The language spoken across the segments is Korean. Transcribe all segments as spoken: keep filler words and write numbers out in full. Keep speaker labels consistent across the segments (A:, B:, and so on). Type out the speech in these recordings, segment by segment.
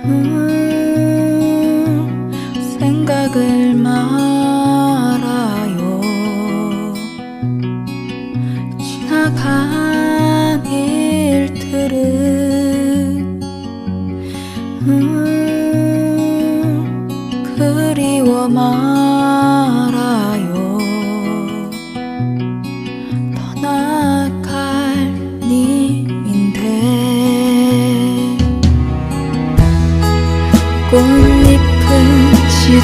A: 음, 생각을 말아요. 지나간 일들은 음, 그리워 말아요. 떠나갈 님인데 꽃잎은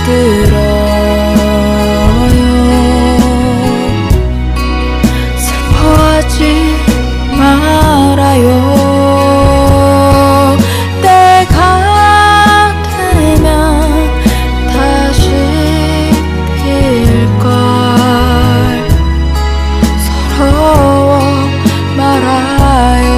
A: 시들어요. 슬퍼하지 말아요. 때가 되면 다시 필걸. 서러워 말아요.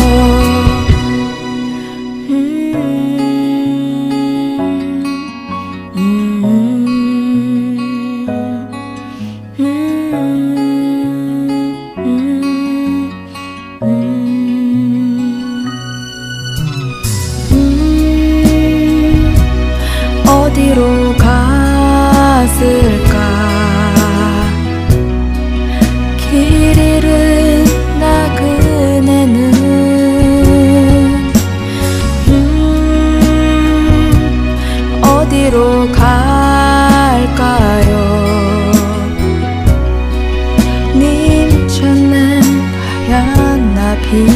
A: 어디로 갔을까. 길 잃은 나그네는 음, 어디로 갈까요. 님 찾는 하얀 나비.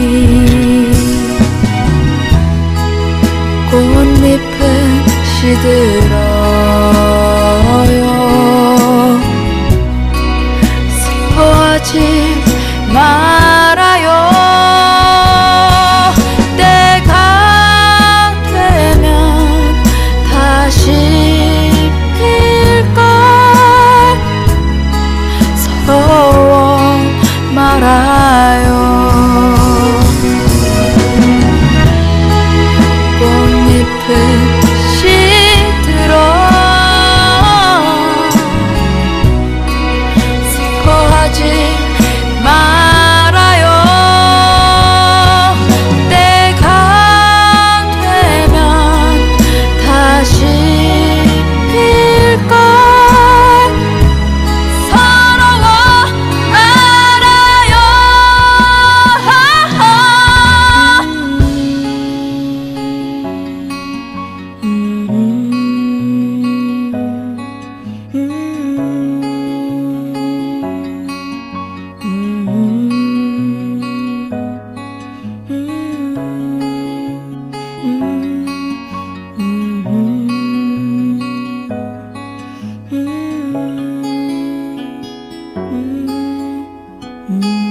A: 꽃잎은 시들어요. 슬퍼하지 말아요. 때가 되면 다시 필걸. 서러워 말아요. 꽃잎은 시들어 슬퍼하지 말아요. 때가 되면 다시 필걸. 서러워 말아요. Mm-hmm.